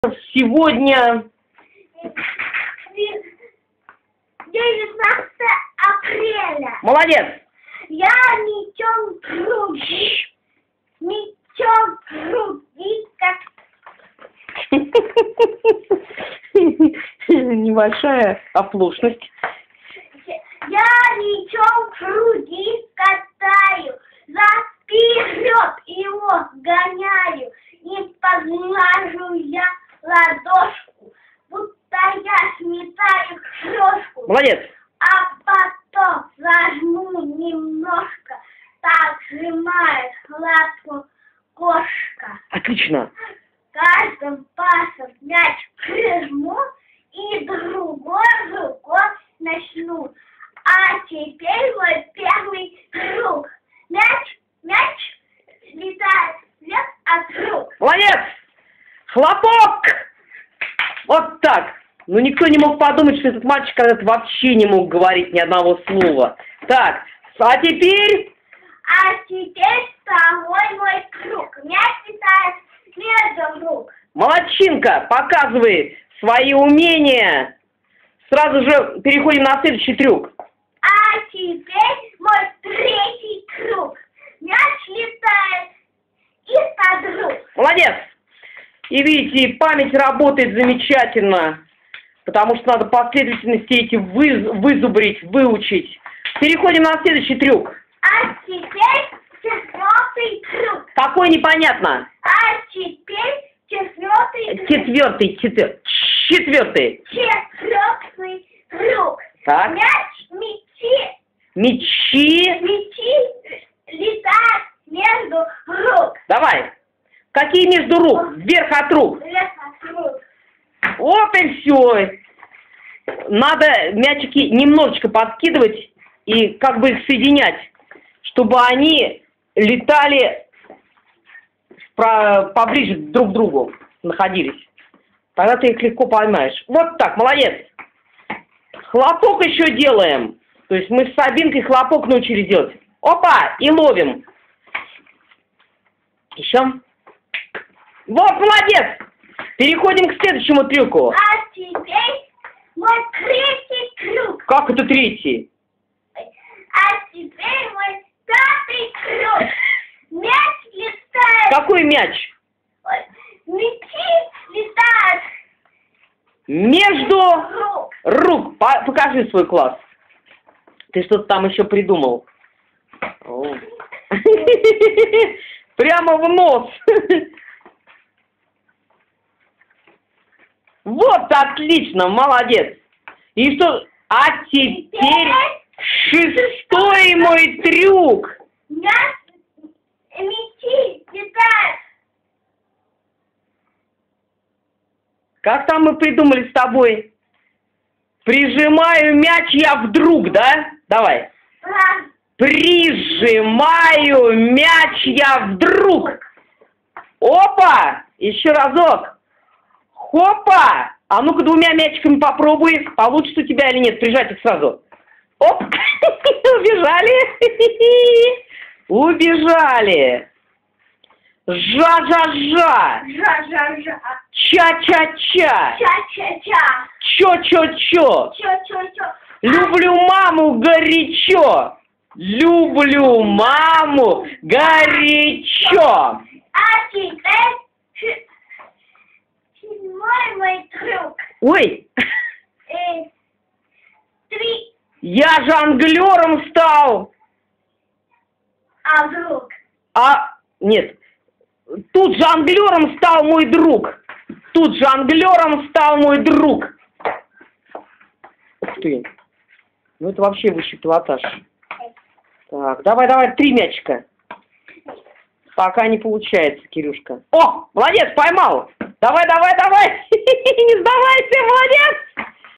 Сегодня 19 апреля. молодец. Я мечом груди, как... Небольшая оплошность. Я мечом груди катаю, за вперед его гоняю, и поглажу я ладошку, будто я сметаю крошку. Молодец. А потом зажму немножко, так сжимает лапу кошка. Отлично. Каждым пасом мяч прижму и другой рукой начну. А теперь мой первый круг. Мяч летает вверх от рук. Молодец. Хлопок. Вот так. Но никто не мог подумать, что этот мальчик когда-то вообще не мог говорить ни одного слова. Так, а теперь... А теперь второй мой круг. Мяч летает между рук. Молодчинка, показывай свои умения. Сразу же переходим на следующий трюк. А теперь мой третий круг. Мяч летает из-под рук. Молодец. И видите, память работает замечательно, потому что надо последовательности эти вызубрить, выучить. Переходим на следующий трюк. А теперь четвертый круг. Какой непонятно? А теперь четвертый круг. Четвертый. Четвертый круг. Так. Мячи летают между рук. Давай. Какие между рук? Вверх от рук. Вверх от рук. Вот и все. Надо мячики немножечко подкидывать и как бы их соединять, чтобы они летали поближе друг к другу, находились. Тогда ты их легко поймаешь. Вот так, молодец. Хлопок еще делаем. То есть мы с Сабинкой хлопок научились делать. Опа! И ловим. Еще. Вот, молодец! Переходим к следующему трюку. А теперь мой третий круг. Как это третий? А теперь мой пятый круг. Мяч летает. Какой мяч? Мячи летают Между рук. Покажи свой класс. Ты что-то там еще придумал. Прямо в нос. Вот, отлично, молодец. И что? А теперь шестой мой трюк. Мячи летают. Как там мы придумали с тобой? Прижимаю мяч я вдруг, да? Давай. Прижимаю мяч я вдруг. Опа! Еще разок. Хопа! А ну-ка двумя мячиками попробуй. Получится у тебя или нет? Прижать их сразу. Оп! Убежали. Убежали. Жа-жа-жа. Жа-жа-жа. Ча-ча-ча. Ча-ча-ча. Чо-чо-чо. Чо-чо-чо. Люблю маму горячо. Люблю маму горячо. А теперь седьмой мой трюк. Ой, 3. я жонглером стал. А вдруг? Нет. Тут жонглером стал мой друг. Тут жонглером стал мой друг. Ух ты. Ну это вообще высший пилотаж. Так, давай, 3 мячика. Пока не получается, Кирюшка. О, молодец, поймал. Давай. Не сдавайся, молодец.